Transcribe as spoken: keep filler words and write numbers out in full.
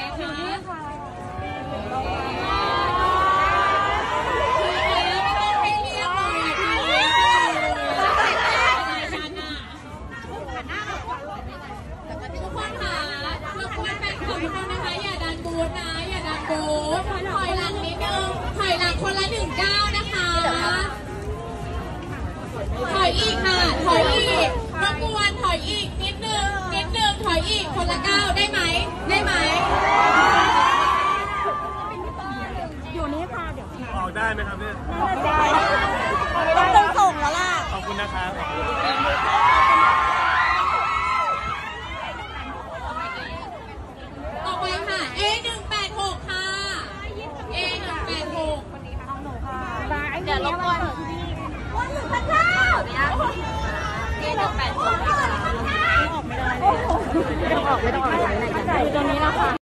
คะทุกคนค่ะรบกวนแบ่งของเขานะคะอย่าดันบูธนะอย่าดันบูธถอยหลังนิดนึงถอยหลังคนละหนึ่งก้าวนะคะถอยอีกค่ะถอยอีกรบกวนถอยอีกนิดนึงนิดนึงถอยอีกคนละก้าวได้ไหมได้ไหมอยู่นี่ค่ะเดี๋ยวออกได้ไหมครับเนี่ยต้องเดินส่งแล้วล่ะขอบคุณนะครับต่อไปค่ะ เอ หนึ่งแปดหก ค่ะ เอ หนึ่งแปดหก เดี๋ยวรบกวนวันหนึ่งพันเก้าเอ หนึ่งแปดหก ไม่ออกไม่ได้ไม่ต้องออกไม่ต้องออกอยู่ตรงนี้นะคะ